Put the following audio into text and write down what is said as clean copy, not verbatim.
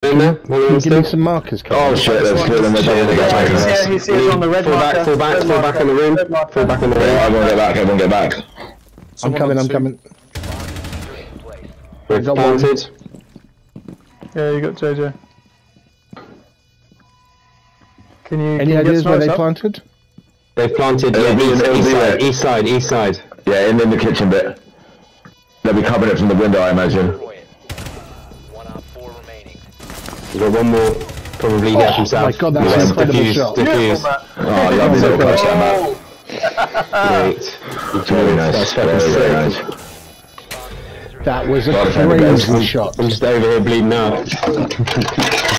in there? Can you give me some markers? Oh shit, there's two of them there. He's here on the red marker. Fall back in the room. Fall back in the room. Everyone get back. I'm coming. We're planted. Yeah, you got JJ. Any ideas where they planted? They've planted east side. Yeah, in the kitchen bit. They'll be covering it from the window, I imagine. 1 out 4 remaining. We've got one more, probably here from south. My God, that's an incredible shot. Diffuse. Oh, lovely little clutch that, Matt. Great. Very nice. Very nice. That was a crazy shot. I'm just over here bleeding out.